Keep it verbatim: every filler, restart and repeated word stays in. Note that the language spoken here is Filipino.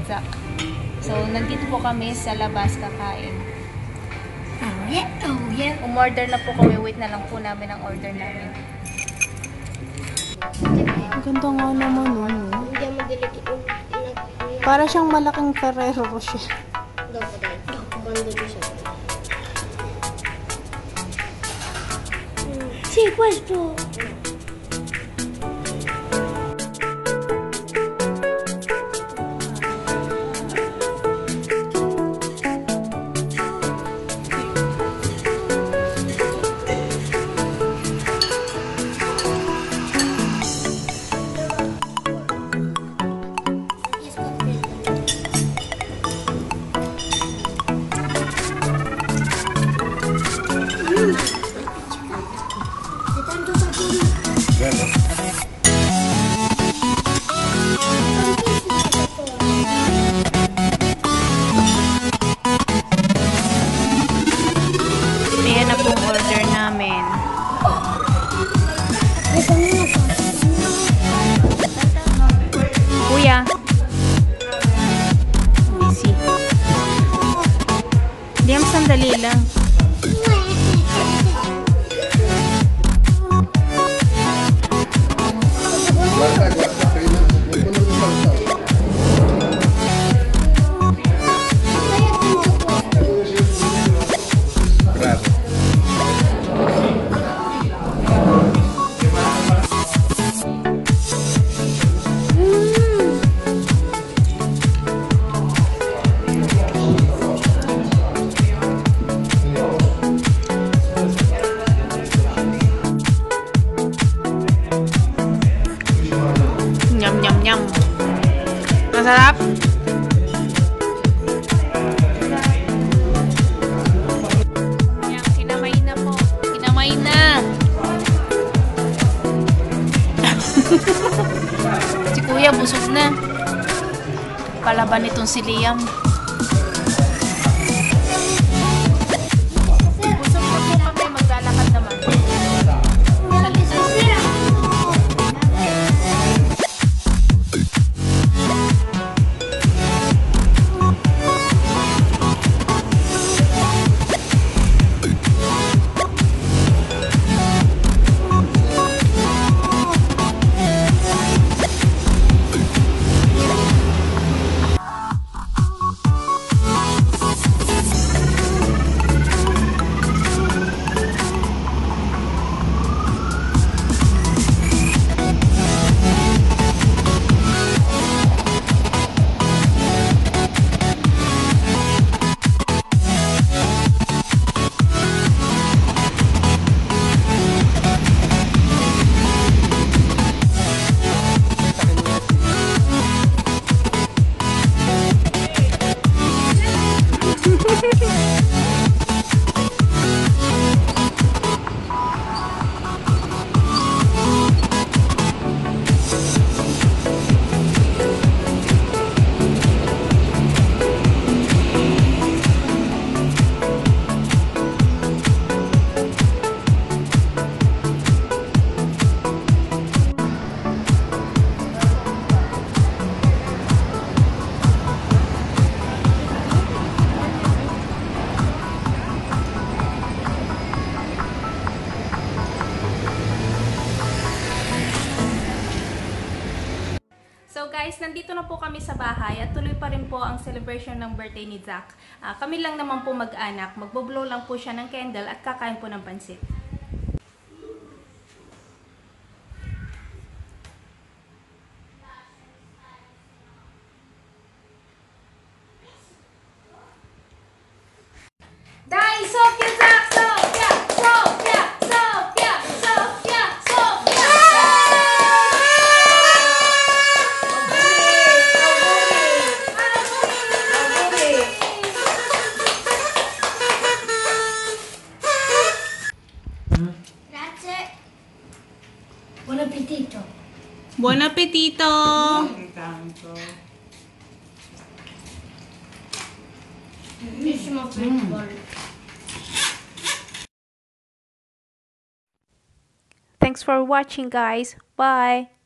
Zach. So, nandito po kami sa labas kakain. Oh, yeah. Oh, yeah. Umorder na po kami. Wait na lang po namin ang order namin. Ang ganda nga naman, oh. Hindi mo dilikit. Para siyang malaking Ferrero Rocher. Daw ko dahil. Daw ko bando siya. Sì, questo. Ayan na pong order namin. Kuya. Busy. Diyan, sandali lang. Nyam, nyam, nyam. Masarap? Yan, kinamay na po. Kinamay na. Si Kuya, busog na. Palaban itong si Liam. Busog na po kami. Maglalakad naman. So guys, nandito na po kami sa bahay at tuloy pa rin po ang celebration ng birthday ni Zach. Uh, kami lang naman po mag-anak. Magbo-blow lang po siya ng candle at kakain po ng pansit. Dahil Sophia, Zach! Sophia! Sophia! Sophia! Sophia! Sophia! Grazie. Buon appetito. Buon appetito! Bellissimo football. Thanks for watching, guys. Bye!